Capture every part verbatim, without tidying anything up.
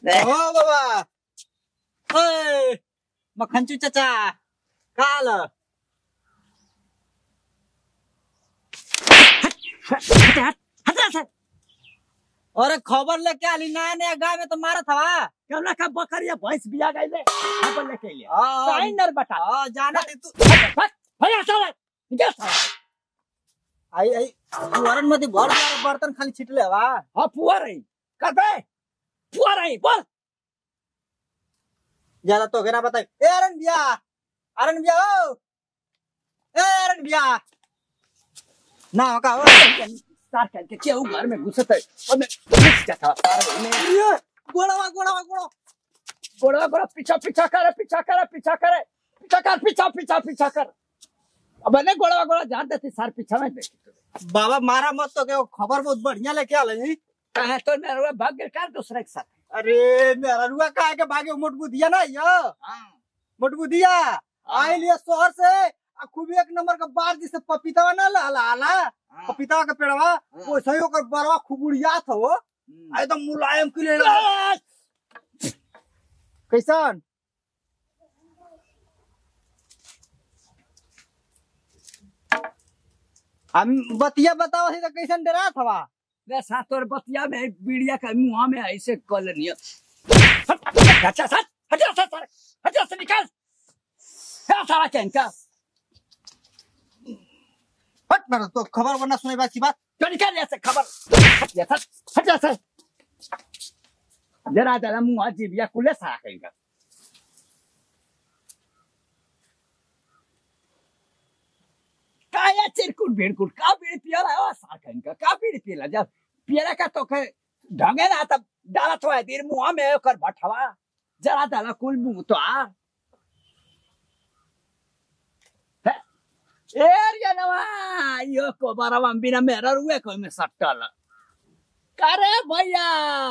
हो बाबा ओए मखनचू चाचा काल और खबर लेके आली नया नया गाँव में तो मारा था कौना का बकरिया भैंस बिया गई ले खबर लेके ले हां साइन नर बटा हां जाना तू भैया साला क्या साला आई आई पुआरन मध्ये भर बर्तन खाली छिटले हवा हां पुआर है कर बे पुआर है बोल ज्यादा तो के ना बताई ए अरन बिया अरन बिया ओ ए अरन बिया ना का हो सार करके क्यों घर में घुसत है और मैं घुस जाता ये गोड़वा गोड़वा गोड़ो गोड़वा गोड़ा पीछा पीछा कर पीछा कर पीछा कर पीछा कर पीछा पीछा पीछा कर अब ने गोड़वा गोड़ा जान देती सार पीछा में देख बाबा मारा मत तो के खबर बहुत बढ़िया लेके आ लई कहां तो मेरा भाग्य कर दूसरे के साथ अरे मेरा रुआ काहे के भागे मोटबुदिया ना यो हां मोटबुदिया आई लिया शहर से खूब एक नंबर का बार जिसे पपीता ना लाला आला पपीता का पेड़वा वो सही होकर बड़वा खुबुड़िया था वो एकदम मुलायम किले कैसन हम बतिया बताओ तो कैसन डरा था वे साथ तोर बतिया में बीड़िया का मुंह में ऐसे कॉलोनी अच्छा साथ हटा साथ हटा से निकाल क्या सारा कहना हट मारो तो खबर वरना सुने बात की बात तो निकाल ऐसे खबर हट जा सर हट जा सर जरा जरा मुंह अजीब या कुले सारा कहेगा काया चिरकुट भेड़कुट का बीड़ी पिया रहा है सारा कहेगा का बीड़ी पिया जब पिया का तो के ढंगे ना तब डाला तो है देर मुंह में कर बैठवा जरा जरा कुल मुंह तो आ एरिया नवा यो को बारावा बिना मेरा रुए कोई में सट्टल करे भैया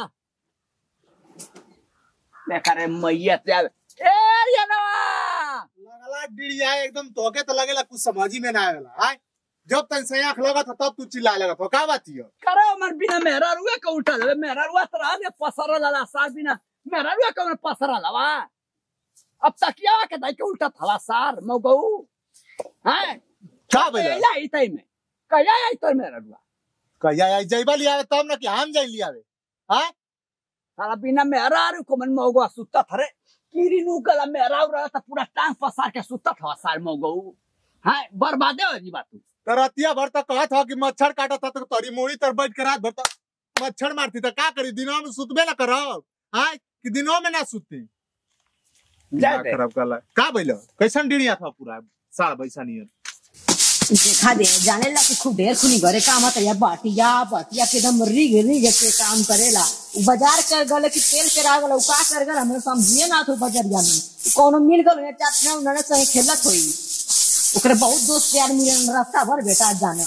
मैं करे मैया ते एरिया नवा लगला डिड़िया एकदम तोके तो लगेला कुछ समझ ही में ना आवेला हाय जब तक से आंख लगा था तब तू चिल्ला लगा तो का बात हियो करे मन बिना मेरा रुए को उठल मेरा रुआ तरा ने पसरा लाला सार बिना मेरा रुए को पसरा लवा अब तकिया के दाई के उल्टा थला सार मगौ हां का बोला या इतै में कया आई तो मेरा रुआ कया आई जइबा लियावे तब ना कि हम जाई लियावे हां साला बिना मेरा रु को मन मगौ सुत्ता थरे कीरी नु गला मेरा रहा था पूरा टांग पसार के सुत्ता था सार मगौ हां बर्बादे हो जी बात तरतिया भर तक कहत हो कि मच्छर काटा था तो तोरी मोड़ी तर बैठ के रात भर तक मच्छर मारती त का करी दिनों में सुतबे ना करो हां कि दिनों में ना सुतती जा खराब कला का बोलो कैसन डिड़िया था पूरा साल बैसा नियर देखा दे जाने ला कि खूब ढेर खुली घरे काम आता या बाटिया बाटिया के एकदम रिग रिग के काम करेला बाजार कर गले कि तेल पेरा गला का कर गला हम समझिए ना तो बाजारिया में कोनो मिल गल है चाट ना उन्होंने सही खेलत होई ओकरे बहुत दोस्त यार मिलन रास्ता भर बेटा जाने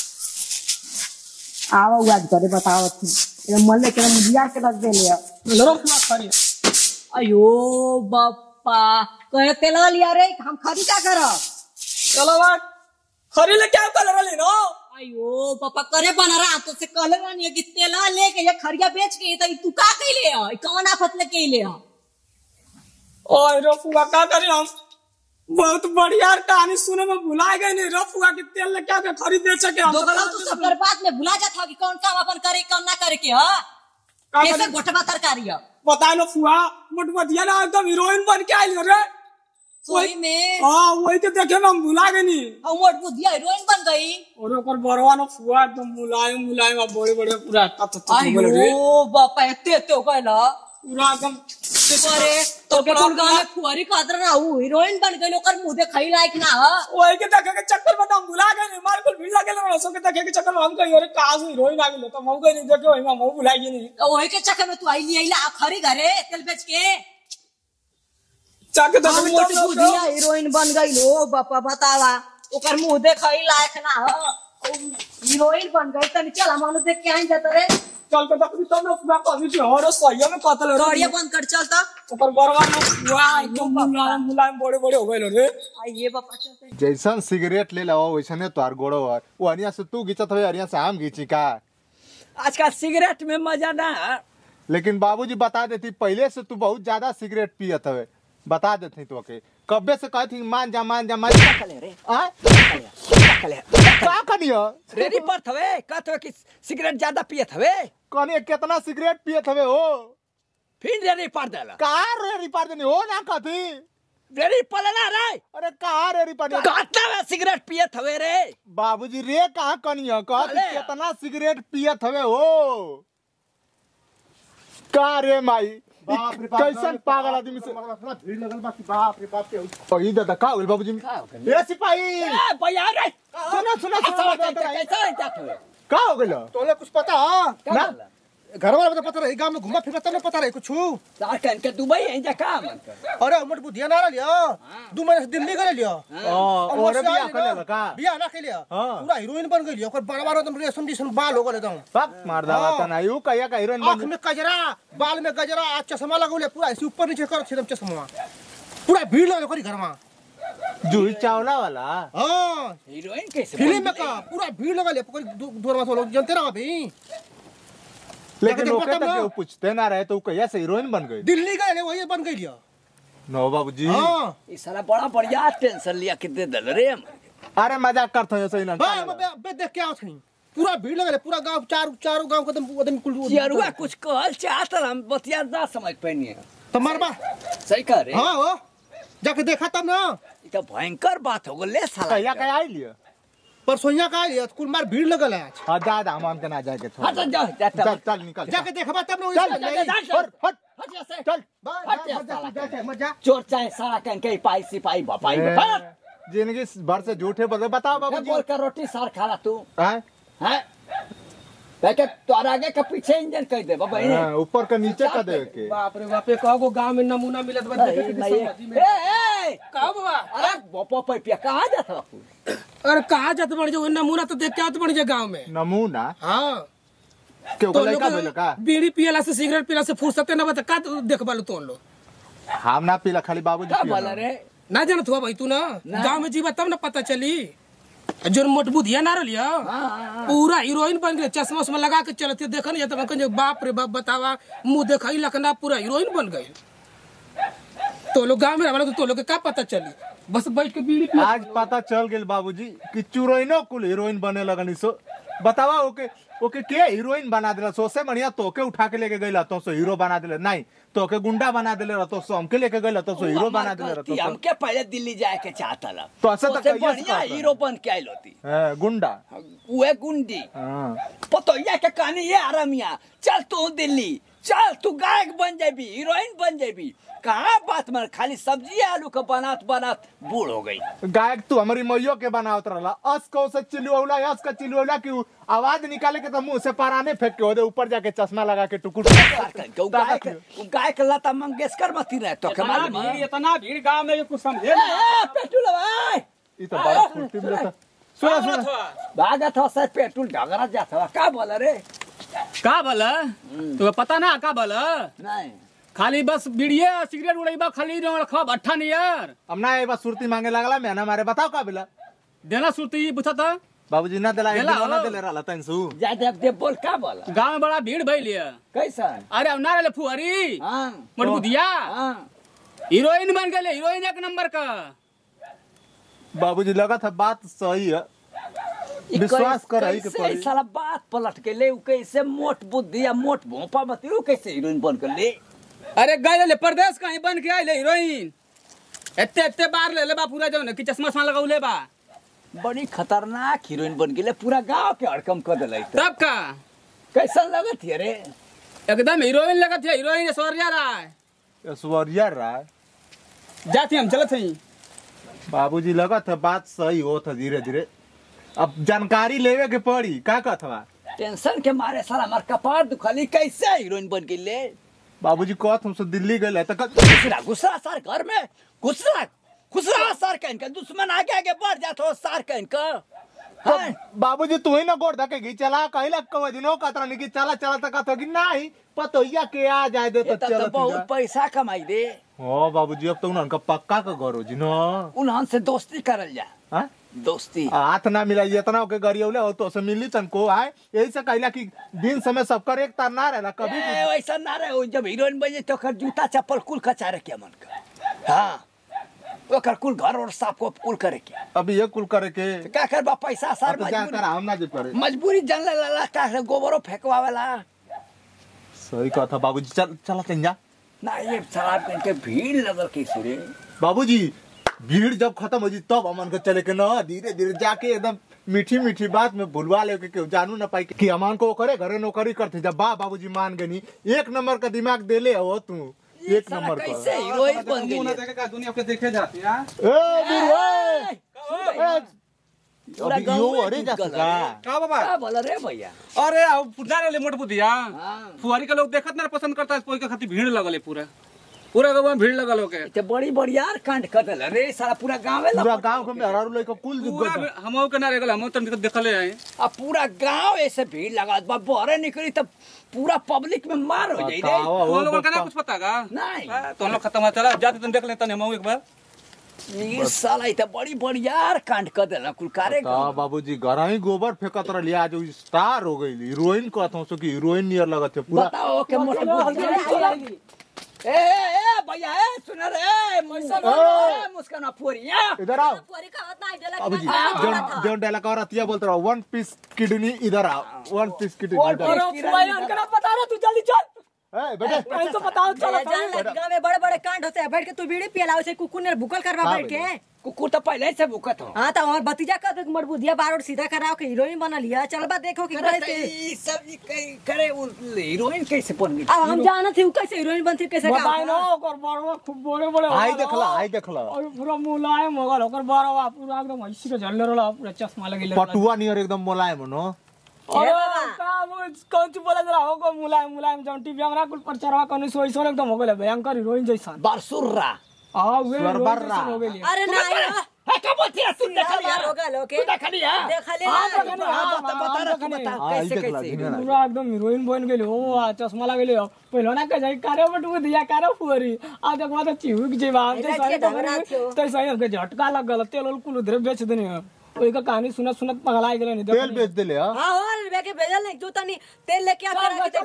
आवा आज करे बताओ ये मल्ले के मुजिया के लग दे ले लरो ना खरी अयो बापा कहे तेल लिया रे हम खरी का करब चलो बात खरी ले क्या कलर वाली नो अयो पापा करे बना रहा तो से कलर नहीं है कि तेला लेके ये खरिया बेच के तो तू का कइले है कौन आफत ले कइले है ओए रफुआ का करे हम बहुत बढ़िया कहानी सुने में भुला गए नहीं रफुआ के तेल ले क्या के खरीद बेच के हम दो गला तू सब बर्बाद में भुला जात हो कि कौन काम अपन करे कौन ना करे के ह कैसे गोठवा तरकारी है बता लो फुआ मोटवा दिया ना एकदम हीरोइन बन के आइल रे सोई में हां वही तो देखे ना हम भुला गए नहीं हम मोट बुद्धिया हीरोइन बन गई और ऊपर बरवा ना फुआ एकदम मुलायम मुलायम बड़े बड़े पूरा तत तत बोले रे अयो बापा एते एते हो गइला पूरा एकदम अरे तो के कौन गांव में फुआरी खातर ना हूं हीरोइन बन गई ओकर मुंह देखाई लायक ना ह वही के देखे के चक्कर में हम भुला गए नहीं मार को भीड़ लगे ना सो के देखे के चक्कर में हम कहीं अरे काज हीरोइन आ गेल तो हम गए नहीं देखे वही हम भुला गए नहीं वही के चक्कर में तू आई ली आइला खरी घरे तेल बेच के जाके तो हम मोटी बुधिया हीरोइन बन गई लो बापा बतावा ओकर मुंह देखई लायक ना ह हीरोइन बन गई तनी चल हम देख के आई जात रे चल के तक तो ना पूरा कभी से और सही में कतल रे गाड़िया बंद कर चल त ऊपर बरवा ना हुआ एकदम मुलायम मुलायम बड़े बड़े हो गए रे आ ये बापा चलते जैसन सिगरेट ले लाओ वैसने तोर गोड़ो है वो अरिया से तू घिचत हो अरिया से हम घिची का आजकल सिगरेट में मजा ना लेकिन बाबूजी बता देती पहले से तू बहुत ज्यादा सिगरेट पियत हवे, बता देती तो के कब्बे से कहती मान जा मान जा मान जा कले रे आ कले का कनियो रेडी पर थवे कहत हो कि सिगरेट ज्यादा पियत हवे कने कितना सिगरेट पियत हवे हो फिर रेडी पर देला का रे रिपार देनी हो ना कहती रेडी पर ना रे अरे कहा रे रिपार कहता है सिगरेट पियत हवे रे बाबूजी रे कहा कनियो कहती अरे। कितना सिगरेट पियत हवे हो का रे माई बाप रे बाप कैसन पागल आदमी से इतना भीड़ लगल बा कि बाप रे बाप के ओ ई दादा का होल बाबूजी ए सिपाही ए भैया रे सुनो सुनो सुनो कैसा जात हवे का हो गेलो तोले कुछ पता हां ना घर वाला पता रही गांव में घुमा फिरता तब पता रही कुछ सार कन के दुबई है जा काम अरे उमट बुधिया ना लियो दो महीने से दिल्ली गए लियो ओ और बिया कर का बिया ना के लियो पूरा हीरोइन बन गई लियो ओकर बड़ा बड़ा एकदम रेशम जैसन बाल हो गए एकदम पक मार दावा त ना यू कहिया का हीरोइन आंख में गजरा बाल में गजरा आ चश्मा लगौले पूरा ऐसे ऊपर नीचे कर एकदम चश्मा पूरा भीड़ लगे करी घर में जूही चावला वाला हां हीरोइन कैसे फिल्म में का पूरा भीड़ लगले पूरी दूर में लोग जानते रहो अभी लेकिन देखो ओके पता तक ना। वो पूछते ना रहे तो कहिया से हीरोइन बन गई दिल्ली गए वही बन गई लियो नो बाबूजी हां ई साला बड़ा बढ़िया टेंशन लिया के दे दल रे अरे मजाक करत हो सही ना भाई मैं बे देख के आओ थी पूरा भीड़ लगले पूरा गांव चार चारों गांव के एकदम एकदम कुल चियरुआ कुछ कहल चाहत हम बतिया ना समझ पैनी तो मारबा सही कह रे हां हो जाके देखा तब ना ई तो भयंकर बात हो गेले साला कहिया कहिया आई लियो परसोइया का लियो कुल मार भीड़ लगल है आज हां जा जा हम के ना जाके छोड़ हट जा जा चल चल निकल जाके देखबा तब ना चल उससे चल नहीं। हट हट हट जा से चल हट जा साला जा मत जा चोर चाहे साला कन के पाई सिपाही बपाई बट जिंदगी भर से झूठे बोले बताओ बाबूजी बोल कर रोटी सार खाला तू हैं हैं देखे तोर आगे के पीछे इंजन कह दे बाबा हाँ, ऊपर का नीचे का दे के बाप रे बाप कहो गांव में नमूना मिलत बा देखे के समाधि में ए ए का बाबा अरे बपा पैपिया कहां जात बापू अरे कहां जात बड़ जो नमूना तो देख के आत बड़ जे गांव में नमूना हां क्यों को लड़का भेल का बीड़ी पियला से सिगरेट पियला से फुर्सते ना बता का देखबालू तो लो हम ना पीला खाली बाबूजी का पियला। बोला रे ना जानत हुआ भाई तू ना गांव में जीवा तब ना पता चली जो मोट बुधिया ना रलिया पूरा हीरोइन बन गए चश्मा उस्मा लगा के चलते देखन या तब कहे बाप रे बाप बतावा मुंह देखई लखना पूरा हीरोइन बन गई तो लोग गांव में रहला तो, तो लोग के का पता चली बस बैठ के बीड़ी पिया आज पता चल गेल बाबूजी कि चुरोइनो कुल हीरोइन बने लगनी सो बतावा ओके ओके के हीरोइन बना देला सोसे बढ़िया तोके उठा के लेके गइला तो सो हीरो बना देले नहीं तोके गुंडा बना देले रह तो सो हमके लेके गइला तो सो हीरो बना देले रह तो सो हमके पहले दिल्ली जाए के चाहता ला तो ऐसे तो उससे कहिए बढ़िया हीरो बन के आइल होती है गुंडा उहे गुंडी हां पतोया के कहानी ये आरामिया चल तू दिल्ली चल तू गायक बन जाबी हीरोइन बन जाबी कहाँ बात में खाली सब्जी आलू का बनात बनात बूढ़ हो गई गायक तू हमारी मैयो के बनावत रहला अस को से चिलुला अस का चिलुला की आवाज निकाले के तो मुंह से पराने फेंक के ओदे ऊपर जाके चश्मा लगा के टुकुर गायक गायक लता मंगेशकर मती रहे तो के मालूम है इतना भीड़ गांव में कुछ समझे पेट्रोल भाई ई तो बड़ा फुर्ती में रहता सुना सुना भागत हो सर पेट्रोल ढगरा जाता का बोला रे का बोला तो पता ना का बोला नहीं खाली बस बीड़िए सिगरेट उड़ेबा खाली न रखब अट्ठा नियर हम ना एक बार सुरती मांगे लगला मैं ना मारे बताओ का बिला देना सुरती पूछा था बाबूजी ना दिला दिला ना हो। दिले रहला तनसु जा देव देव बोल का बोला गांव में बड़ा भीड़ भइल है कैसा अरे अब ना रे फुहरी हां मटबुदिया हां हीरोइन बन गए हीरोइन एक नंबर का बाबूजी लगा था बात सही है विश्वास कर रही के पड़ी साला बात पलट के ले उ कैसे मोट बुद्धि या मोट भोपा मत उ कैसे हीरोइन बन के ले अरे गए ले परदेश कहीं बन के आइले हीरोइन एते एते बार ले ले बा पूरा जौन कि चश्मा समा लगाउ ले बा बड़ी खतरनाक हीरोइन बन गेले पूरा गांव के हड़कम कर देले तब का कैसा लगत है रे एकदम हीरोइन लगत है हीरोइन ऐश्वर्या राय ऐश्वर्या राय जाती हम चलत हई बाबूजी लगा था बात सही हो था धीरे धीरे अब जानकारी लेवे के पड़ी का कहतवा टेंशन के मारे साला हमार कपार दुखली कैसे हीरोइन बन गेले बाबूजी कहत हमसे दिल्ली गए तो गुस्सा गुस्सा सार घर में गुस्सा गुस्सा सार कहीं का दुश्मन आगे आगे बढ़ जाता हो सार कहीं का तो बाबूजी तू ही ना गोड़ धके घी चला कहला कव दिनो कतरा नहीं कि चला चला तक तो कि नहीं पतोइया के आ जाए दे तो तो चल बहुत पैसा कमाई दे ओ बाबूजी अब तो उनका पक्का का घर हो जी ना उन्हन से दोस्ती करल जा हां दोस्ती हाथ ना मिला इतना ओके गरियौले हो तो से मिली तनको आए यही से कहला कि दिन समय सबकर एक तार ना रहला कभी भी ए, वैसा ना रहे हो, जब हीरोइन बजे तो ओकर जूता चप्पल कुल कचारे के मन का। हाँ ओकर कुल घर और साफ को कुल करे के। अभी ये कुल करे के तो क्या करबा पैसा सार अब तो जा कर मजबूरी हम ना जे पड़े मजबूरी जन ला ला का से गोबरो फेंकवावेला सही कहा बाबूजी चल चला चल जा ना। ये शराब के भीड़ लगल कैसे रे बाबूजी भीड़ जब खत्म हो जी तब अमन को चले के ना धीरे धीरे जाके एकदम मीठी मीठी बात में भुलवा ले के जानू ना पाई कि अमन को करे घरे नौकरी करते जब बा बाबूजी मान गनी एक नंबर का दिमाग देले हो तू एक साला नंबर का कैसे हीरोइन बन मुंह ना गई देखे का दुनिया के देखे जाती है। ए बुढ़वा ए पूरा अभी गाँव यो में अरे डूब जा गल सका रे। का बाबा का बोला रे भैया? अरे अब पुरजा रे मोट बुधिया हाँ। फुहारी के लोग देखत ना पसंद करता है कोई के खातिर भीड़ लगल है पूरा पूरा गांव में भीड़ लगल होके ते बड़ी बड़ी यार कांड कदल रे साला पूरा गांव में पूरा गांव के मेहरारू लइका कुल पूरा जुग हमहू के ना रेगल हम तन देखले हैं। अब पूरा गांव ऐसे भीड़ लगा बा बहरे निकली तब पूरा पब्लिक में मार हो जाई रे। तो लोगों का ना कुछ पता का नहीं तो हम लोग खत्म चला जाते तुम देख लेते हम एक बार ये साला इ त बड़ी बड़ी यार कांड कदल कुल कारे का बाबूजी घर ही गोबर फेंकत रहली आज उ स्टार हो गई हीरोइन कहत हूं सो कि हीरोइन नियर लगत है पूरा बताओ के मोटा ए ए भैया ए सुन रे मुस्कान मुस्कान फोरिया इधर आओ बाबूजी जोन जोन डायलॉग का रतिया बोलते रहो वन पीस किडनी इधर आओ वन पीस किडनी इधर आओ बता रहा तू जल्दी चल ए बेटे तो बताओ चलो गाँव में बड़े बड़े कांड होते हैं बैठ के तू बीड़ी पियला उसे कुकुर ने भूकल करवा हाँ बैठ के कुकुर तो पहले से भूखत हो। हाँ तो और भतीजा का तो मरबूदिया बार और सीधा कराओ के हीरोइन बना लिया चल बा देखो कि कैसे ई सब ई कई- करे वो हीरोइन कैसे बन गई? अब हम जाना थी कैसे हीरोइन बनती कैसे का बताए ना ओकर बड़वा खूब बड़े बड़े आई देखला आई देखला और पूरा मुलायम हो गल ओकर बड़वा पूरा एकदम ऐसी के झल्ले रहला पूरा चश्मा लगे पटुआ नियर एकदम मुलायम नो अरे ए बाबा। का वो कौन ची बोला जरा होको मुलायम मुलायम जौन टीवी हमरा कुल प्रचारवा कने सोई सोन एकदम हो गेले भयंकर हीरोइन जैसा बारसुर्रा हां वे स्वरबर्रा। हो गेली अरे नहीं है का बोलती है तू देख लिया हो गया लोके तू देख लिया देख लिया हाँ, ना। देखा हाँ, हाँ, बता हाँ, बता रहा तू देखा बता हाँ, कैसे आई देखला, कैसे ढिंगा पूरा एकदम हीरोइन बन गेली हो आ चश्मा लगेली हो पहले ना कह जाई कारे बटू दिया कारे फुरी आ देखवा तो चिहुक जेबा हम ऐसा सही के ढंगरा थियो। तो सही हमके झटका लग गल तेल उल कुल उधर बेच देनी है ओई का कहानी सुनत सुनत पगला गेले नहीं तेल बेच देले हां हाँ और बेके भेजल नहीं तू तनी तेल लेके आ करा के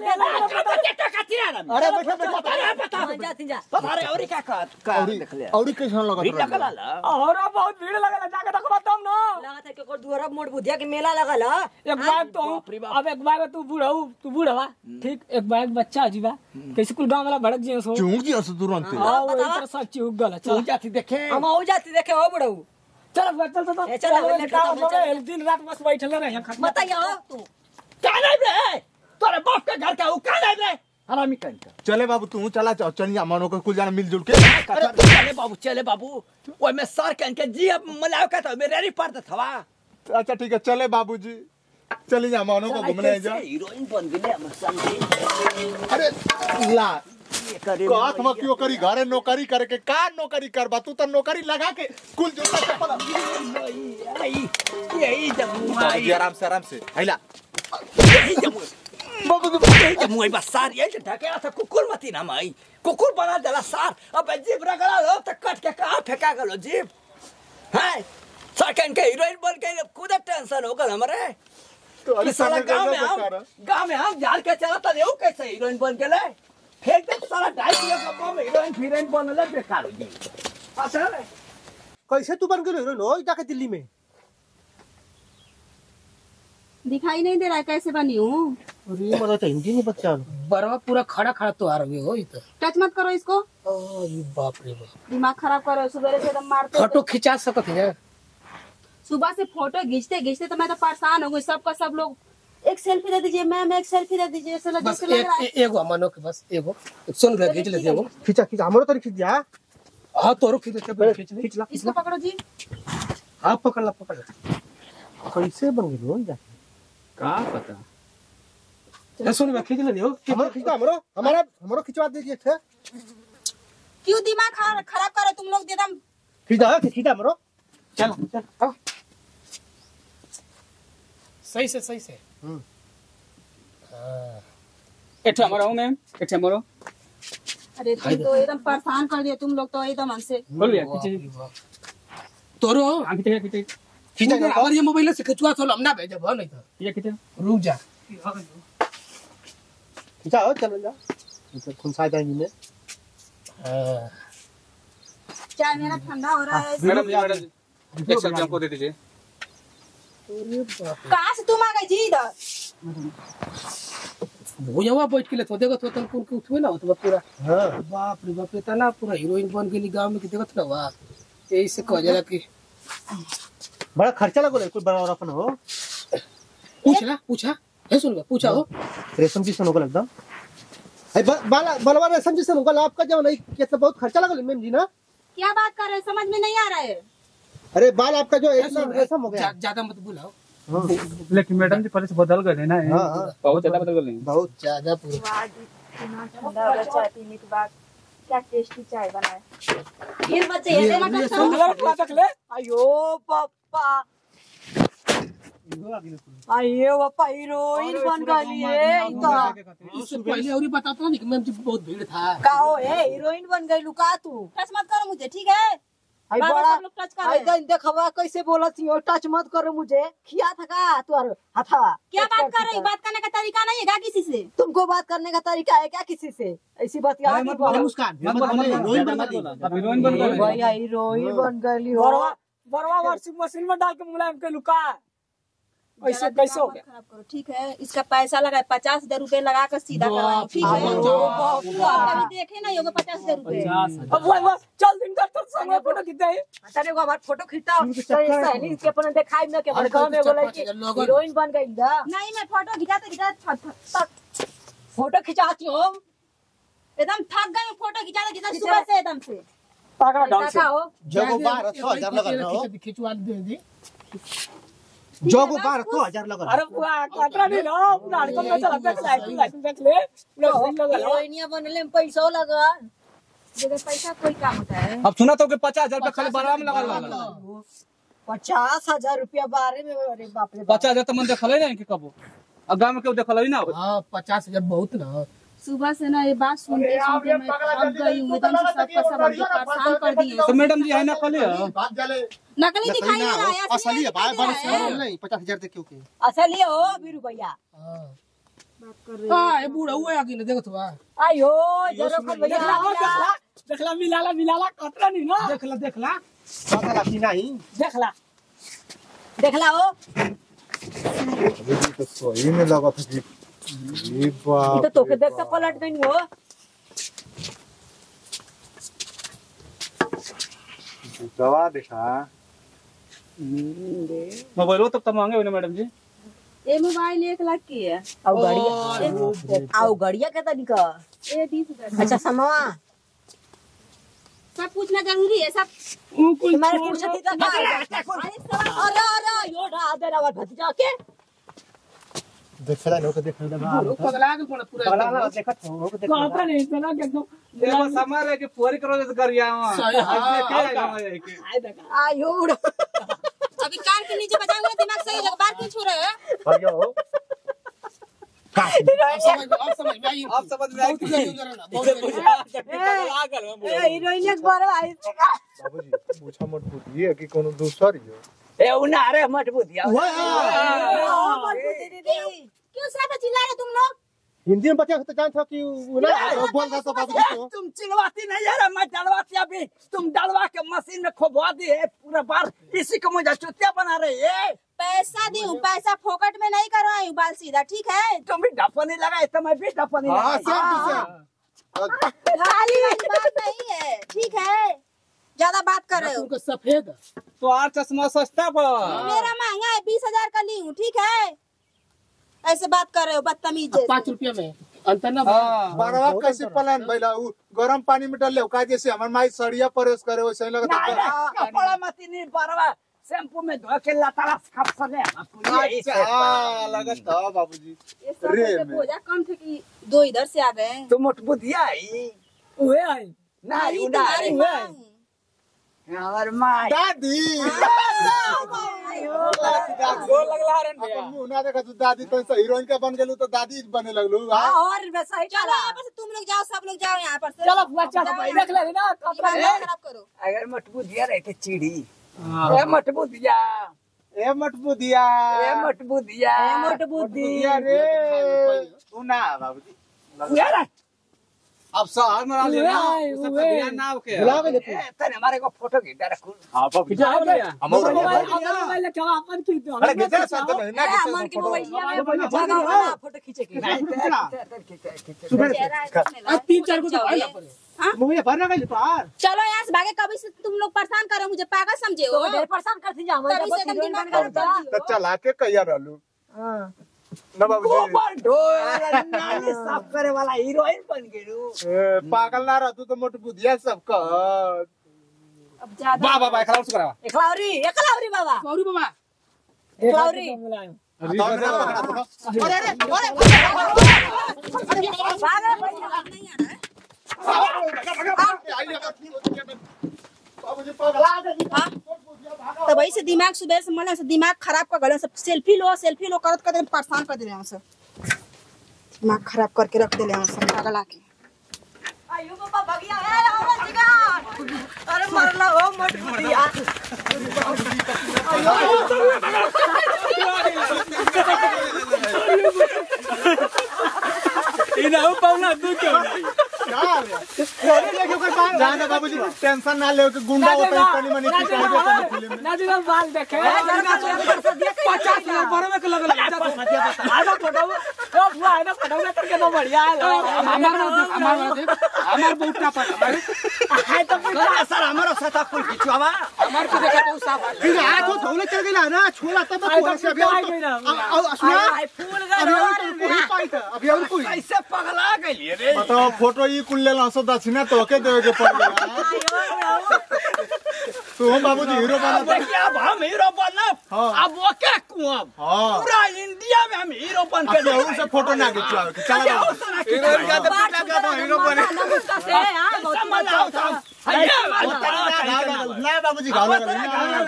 अरे बैठा बैठा हाँ, जा जा बता रे और क्या कर का देख लिया औरी कैसन लगत भीड़ लगल रहला ला और बहुत भीड़ लगल जाके देखबा तब ना लगा था कि ओकर दुहरा मोड़ बुधिया के मेला लगल ह एक बाइक तो बाप रे बाप। अब एक बाइक तू बूढ़ा तू बूढ़ा ठीक एक बाइक बच्चा जीवा कैसे कुल गांव वाला भड़क जियो सो चूक जी असु तुरंत हां वो तरह सब चिहुक गल तू चल जाती देखे हम हो जाती देखे हो बड़ऊ चल चल चल ए, चल, चल, चल, चल, चल। चल दिन रात बस बैठल रहे खत्म बताइए हो तू का नहीं रे तोरे बाप के घर का उ का नहीं रे हरामी कंट चले बाबू तू चला चल चलिया मनो को कुल जाना मिलजुल के चले बाबू चले बाबू ओए मैं सर कंट के जी अब मलाव का तो मेरे री पड़ता था अच्छा ठीक है चले बाबूजी चली जा मनो को घूमने जा हीरोइन बन गई हम समझे अरे ला ये करे कहत हम क्यों करी घरे नौकरी करके का नौकरी करबा तू तो नौकरी लगा के कुल जूता चप्पल यही यही जब बाबूजी आराम से आराम से हैला यही जब बाबू यही जब मुई बस सार यही ढके था कुकुर मती ना माई कुकुर बना देला सार अब जीभ रगड़ा लो तो कट के कहां फेंका गलो जीभ है सेकंड के हीरोइन बन के खुद टेंशन हो गल हमरे तो कि साला गांव में हम गांव में हम झाड़ के चला था देऊ कैसे हीरोइन बन के ले फेंक दे साला ढाई किलो का बम हीरोइन हीरोइन बनले बेकार हो गई अच्छा रे कैसे तू बन गई हीरोइन हो जाके दिल्ली में दिखाई नहीं दे रहा है कैसे बनी हूँ। अरे मतलब तो हिंदी नहीं बच्चा बरवा पूरा खड़ा खड़ा तो आ रही हो इधर टच मत करो इसको, अरे बाप रे बाप दिमाग खराब करो। सुबह से एकदम मारते फोटो खिंचा सकत है सुबह से फोटो खींचते खींचते तो मैं तो परेशान हो गई। सबका सब लोग एक सेल्फी दे दीजिए मैम, एक सेल्फी दे दीजिए। ऐसा लग बस जैसे लग रहा है एक एगो मनो के बस एगो सुन ले खींच लेते एगो खींचा खींचा हमारे तो खींच दिया हां तोरो खींच लेते खींच ले खींच ला इसको पकड़ो जी। हां पकड़ ला पकड़ ला कैसे बन गई हो जाके का पता ये सुन मैं खींच ले दियो हमारा खींचा हमारा हमारा हमारा खिंचवा दीजिए थे क्यों दिमाग खरा- खराब करो तुम लोग एकदम। खींचा खींचा हमारा चल चल सही से सही से हम्म एठो हमारा हूं मैम एठो हमारा अरे तुम तो एकदम परेशान कर दिए तुम लोग तो एकदम हमसे। बोल भैया खींचे तोरो हां खींचे खींचे खींचा हमारे ये मोबाइल से खिंचवा चलो हम ना भेजब हो नहीं तो ये कितने रुक जा खींचा हो चलो जा मतलब खुनसा जाएंगे मैं चाय मेरा ठंडा हो रहा है। मैडम मैडम एक सब्जी हमको दे दीजिए। कहाँ से तुम आ गई जी इधर? भोजवा बैठ के ले तो देखो तो तलपुर के उठवे ना तो पूरा हां बाप रे बाप इतना पूरा हीरोइन बन गेली गांव में कि देखत ना वाह यही से कह जाला कि बड़ा खर्चा लगो कोई बड़ा और अपन हो पूछला पूछा है सुन पूछा हो रेशम की सन होगा एकदम ए बाला बलवा रेशम की सन होगा आपका जो नहीं कितना बहुत खर्चा लगल मैम जी ना। क्या बात कर रहे हैं समझ में नहीं आ रहा है। अरे बाल आपका जो एकदम रेशम हो गया ज्यादा मत बुलाओ लेकिन मैडम जी पहले से बदल गए ना। हां हां बहुत ज्यादा बदल गए बहुत ज्यादा पूरा इतना ठंडा हो गया चाय पीने के बाद। क्या टेस्टी चाय बनाए फिर बच्चे ये मत करो। अयो पापा अयो पापा हीरोइन बन गई है तो इससे पहले और बताता नहीं कि मैम जी बहुत भीड़ था का हो है हीरोइन बन गई लुका तू टच मत करो मुझे ठीक है। आई बार-बार बड़ा सब लोग टच कर आई रहे हैं। देखवा कैसे बोलत छी टच मत करो मुझे खिया था का तोर हथवा क्या बात कर रही बात करने का तरीका नहीं है क्या किसी से? तुमको बात करने का तरीका है क्या किसी से ऐसी बात याद नहीं बोलो मुस्कान हीरोइन बन गई अब हीरोइन बन गए। भैया हीरोइन बन गई हो बरवा वॉशिंग मशीन में डाल के मुलायम के लुका ऐसे ज्यादा कैसे हो दिमाग गया? मत खराब करो ठीक है। इसका पैसा लगा पचास हजार रूपए लगा कर सीधा करवाए ठीक है। बाप रे आप कभी देखे नहीं होगा पचास हजार रूपए। अब वो बस चल दिन का तो संग में फोटो खींचते हैं तने को हमार फोटो खींचता सहेली के अपन दिखाई ना के हमारे गांव में बोले कि हीरोइन बन गई दा नहीं मैं फोटो खिंचाते खिंचाते फोटो खिंचाती हो एकदम थक गए फोटो खिंचाते खिंचाते सुबह से एकदम से। पागल ढंग से हो जो बारह सौ हजार लगा हो खिंचवा दे दे जो बारह सौ हजार लगा अरे पूरा काटरा नहीं ना पूरा हड़कम में चला देख लाइट लाइट देख ले पूरा सही लगा हीरोइनिया बनले में पैसा लगा जगह पैसा कोई काम होता है। अब सुना तो कि पचास हजार रुपया खाली बारह में लगा लगा पचास हजार रुपया बारे में अरे बाप रे पचास हजार तो मन देखल नहीं कि कबो अब गाँव में क्यों देखल ही ना। हां पचास हजार बहुत ना सुबह से ना ये बात सुन के सुन के मैं थक गई हूँ एकदम से सबका सब हमको परेशान कर दिए। तो मैडम जी है ना कल बात जाले नकली दिखाई दे रहा है असली है भाई बारह सौ है। नहीं पचास हजार तक क्यों के असली हो बीरू भैया बात कर रहे हां ये बूढ़ा हुआ आगे देखो तो आयो जरो खन भैया देखला हो देखला देखला मिलाला मिलाला काटरा नहीं ना देखला देखला पता लाखी नहीं देखला देखला हो तो सही में लगा था जी ये ये बाप तो तोके देखता पलट गई हो दवा दिखा मोबाइल तब तो मांगे ना मैडम जी। ये मोबाइल एक लाख की है। आओ गाड़िया आओ गाड़िया के तरीका ये बीस हजार अच्छा समवा सब पूछना जरूरी है सब। तुम्हारे पूछती तो का अरे अरे यो डा दे रहा भतीजा के देखला लोग देखला बूढ़ा पगला के पूरा पगला देखत हो के काटरा नहीं इतना के एकदम ये बस हमारे के पूरी करो तो कर आवा सही, हाँ, क्या है आए देखा आयो अभी कान के नीचे बजाऊंगा दिमाग सही लगा बार क्यों छू रहे हो? भैया हो अब समझ अब समझ में आई आप समझ में आई बहुत हीरोइन एक बार आई बाबूजी पूछा मत पूछिए कि कोनो दूसरी हो ए उना अरे मत बुधिया क्यों साथ चिल्ला रहे तुम लोग? हिंदी में बच्चा तो जानता कि वो ना बोल रहा था बाबूजी को तुम चिल्लाती नहीं यार मैं डलवाती अभी तुम डलवा के मशीन में खोबवा दी है पूरा बार इसी को मुझे चुतिया बना रही है। पैसा दी हूँ पैसा फोकट में नहीं करवाई हूँ बाल सीधा ठीक है। तुम भी ढपनी लगाए तो मैं भी ढपनी हां लगाई। सब से खाली वाली बात नहीं है ठीक है ज्यादा बात कर रहे हो। उनको सफेद तो आर चश्मा सस्ता पर मेरा महंगा है बीस हजार का ली हूँ ठीक है। ऐसे बात कर रहे हो बदतमीज जैसे। पाँच रुपया में अंतर ना बारवा कैसे पलान भइला उ गरम पानी में डाल ले का जैसे हमर माई सड़िया परेस करे वैसे ही लगता नहीं, नहीं, कपड़ा मत नहीं परवा शैम्पू में धो के लतारा खप सने अच्छा लगत है बाबूजी ये सब रे ऐसे में। बोझा कम थे कि दो इधर से आ गए। तुम मोट बुधिया आई ओए आई नहीं ये उना तुम्हारी माँ हूँ। हमार माई दादी गो लगला रन भैया मुंह ना देखा तू दादी तो हीरोइन का बन गेलू तो दादी बने लगलू हां और वैसा ही चलो यहाँ पर से तुम लोग जाओ सब लोग जाओ यहाँ पर से। चलो बुआ चल जाओ भाई यहाँ देख ले ना काटरा दिमाग मत खराब करो। अगर मट बुधिया रहते चिड़ी ए मट बुधिया ए मटबुदिया ए मटबुदिया ए मोट बुद्धि मटबुदिया रे तू ना बाबूजी यार अब शहर में रह लेना उए, उससे उए। बियाह ना होके बुला के ए तने हमारे को फोटो खींच दे रखू हां बाबूजी जाओ भैया हमरो मोबाइल मोबाइल क्या अपन की तो अरे घिचा सब तो ना ए मन के मोबाइल में जगह वाला फोटो खींचे के अब तीन चार को तो भाई ना पड़े मुझे भरना कहीं पार चलो यहाँ से भागे, कभी से तुम लोग परेशान करो मुझे, पागल समझे हो? तो ढेर परेशान करती जा मैं तभी से एकदम दिमाग खराब कर दियो। तो चला के कहिया रहलू हां ना बाबूजी गोबर ढोल नाली साफ करे वाला हीरोइन बन गेलू ए, पागल ना रह तू तो मटबुदिया सब का अब ज्यादा वाह वाह वाह खराब से करावा एकलावरी एकलावरी बाबा सॉरी बाबा एकलावरी अरे अरे पागल नहीं आ रहा है तो वही से दिमाग सुबह से मन से दिमाग खराब कर गलो, सब सेल्फी लो सेल्फी लो करत करते परेशान कर दिले हम सब, दिमाग खराब करके रख दिले हम सब पागल आके। आयु बाबा भगिया है हमरा जिगर अरे मरला हो मटबुदिया इना पाउना दू क्यों नहीं जाना बाबूजी टेंशन ना ले के गुंडा होता है पानी मनी की चाहिए फिल्म में ना जी बाल देखे पचास हजार बड़े में लगल आधा फोटो ओ बुआ है ना फोटो में करके तो बढ़िया है हमार हमार हमार बहुटा पर हमारे है तो अरे सर हमारा सता कुल किछु हवा हमार को देखा बहुत साफ है फिर हाथ वो धौले चल गया ना छोला तब आई तो तो से अभी आई गई ना सुना आई फूल अभी गए और कोई पाई था अभी और कोई कैसे पगला गइली रे बताओ फोटो ई कुल लेला सो दक्षिणा तो के देवे के पड़ गया तू हम बाबूजी हीरो बना देखिए अब हम हीरो बनब हाँ। अब वो क्या कुआब हां पूरा इंडिया में हम हीरो बन के अब और से फोटो ना खिंचवाओ चला हीरोइन का तो पिटा का तो हीरो बने से हां बहुत समझाओ साहब ना बाबूजी घाव लगा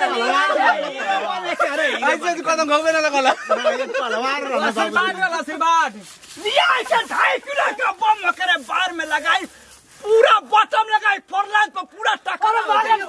ऐसे कदम घाव ना लगा पहलवान रहना आशीर्वाद वाला आशीर्वाद लिया ऐसे ढाई किलो का बम करे बार में लगाई पूरा बॉटम लगाई फोर लाइन पर पूरा टक्कर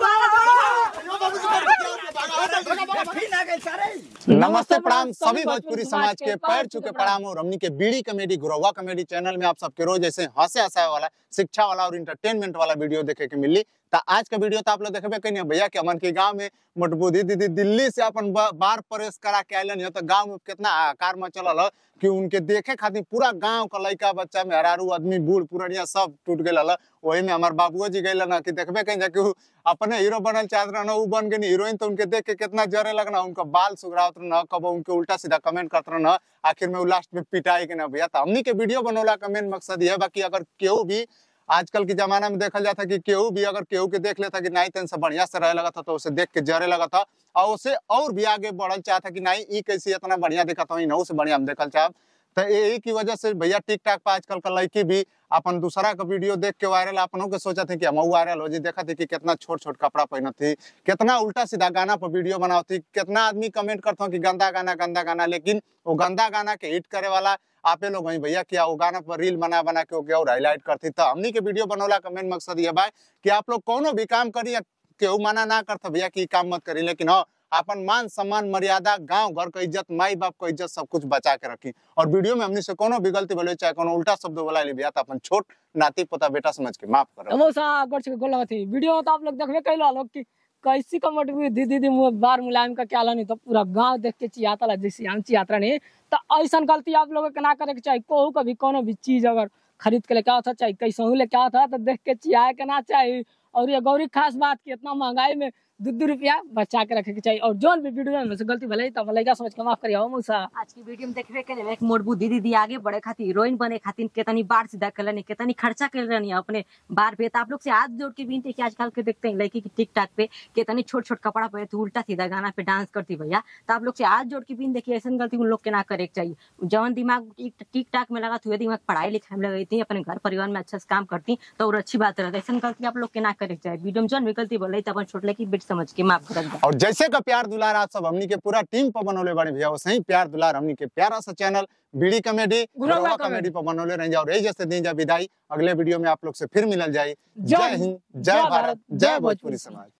नमस्ते प्रणाम सभी भोजपुरी समाज के पैर छुके प्रणाम और हमनी के बीड़ी कॉमेडी गुरवा कॉमेडी चैनल में आप सबके रोज ऐसे हंसे हंसाए वाला शिक्षा वाला और इंटरटेनमेंट वाला वीडियो देखे के मिली। तो आज का वीडियो तो आप लोग देखबे कहीं भैया के अमन के गांव में मटबुदी दीदी दिल्ली से अपन बार प्रेस करा के आइलन है तो गांव में कितना आकार में चलल कि उनके देखे खातिर पूरा गांव का लड़का बच्चा में हरारू आदमी बूढ़ पुरानिया सब टूट गए। वही में हमारे बाबुओ जी गए ना कि देखबे कहीं जाके अपने हीरो बनल चाहत रहना उ बन गए हीरोइन तो उनके देख के कितना जरे लगना उनका बाल सुगरावत रहना कब उनके उल्टा सीधा कमेंट करते रहना आखिर में लास्ट में पिटाई के ना भैया। तो हमनी के वीडियो बनौला का मेन मकसद ये बाकी अगर केहू भी आजकल के जमाना में देखा जाता कि केहू भी अगर केहू के देख लेता कि नहीं तेन से बढ़िया से रहे लगा था तो उसे देख के जरे लगा था और उसे और भी आगे बढ़ल चाहता कि नहीं ई कैसे इतना बढ़िया देखा था इनहू से बढ़िया हम देखल चाहब। तो यही की वजह से भैया टिकटॉक पर आजकल का लड़की भी अपन दूसरा का वीडियो देख के वायरल अपनों के सोचा थे कि हम वायरल हो जी देखा थी कि कितना छोट छोट कपड़ा पहनत थी कितना उल्टा सीधा गाना पर वीडियो बनाती कितना आदमी कमेंट करता हूँ कि गंदा गाना गंदा गाना लेकिन वो गंदा गाना के हिट करे वाला आपे लोग वही भैया क्या वो गाना पर रील बना बना के ओके और हाईलाइट करती। तो हमनी के वीडियो बनौला का मेन मकसद ये भाई कि आप लोग कोनो भी काम करी केहू मना ना करता भैया कि काम मत करी लेकिन हाँ अपन मान सम्मान मर्यादा गांव घर का इज्जत माई बाप का इज्जत सब कुछ बचा के रखी और वीडियो में हमने से कोनो भी गलती बोले चाहे कोनो उल्टा शब्द बोला ले भैया तो अपन छोट नाती पोता बेटा समझ के माफ करो। मौसा गोड़ के गोल थी वीडियो तो आप लोग देखबे कैलो लोग कि कैसी कमट भी दीदी दी मुंह बार मुलायम का क्या नहीं तो पूरा गांव देख के चियाता ला जैसे हम चियात्रा नहीं तो ऐसा गलती आप लोगों के ना करे के चाहिए। कोहू कभी कोनो भी चीज अगर खरीद के लेके आता चाहे कैसे लेके आता तो देख के चियाए के ना चाहिए। और ये गौरी खास बात की इतना महंगाई में दो दो रुपया बचा के रखे के चाहिए और जोन भी वीडियो में से गलती भले तो लड़का समझ के माफ करिए हो मौसा। आज की वीडियो में देखबे के एक मोट बुद्धि दीदी आगे बढ़े खातिर हीरोइन बने खातिर कितनी बार सीधा कर लेनी कितनी खर्चा कर लेनी अपने बार पे। तो आप लोग से हाथ जोड़ के विनती कि आजकल के देखते हैं लड़की की टिकटॉक पे कितनी छोट छोट कपड़ा पहनती उल्टा सीधा गाना पे डांस करती भैया। तो आप लोग से हाथ जोड़ के विन देखिए ऐसा गलती उन लोग के ना करे चाहिए। जवन दिमाग टिकटॉक में लगा हुआ दिमाग पढ़ाई लिखाई में लगाई थी अपने घर परिवार में अच्छा से काम करती तो और अच्छी बात रहती। ऐसा गलती आप लोग के ना करे चाहिए। वीडियो में जौन भी गलती बोल रही तो अपन छोट लड़की बेट समझ के माफ कर। और जैसे का प्यार दुलार आप सब हमनी के पूरा टीम पर बनौले बड़े भैया वैसे ही प्यार दुलार हमनी के प्यारा सा चैनल बीड़ी कॉमेडी गुरवा कॉमेडी पर बनौले रह जाओ और जैसे दिन जा विदाई अगले वीडियो में आप लोग से फिर मिलल जाए। जय हिंद जय भारत जय भोजपुरी समाज।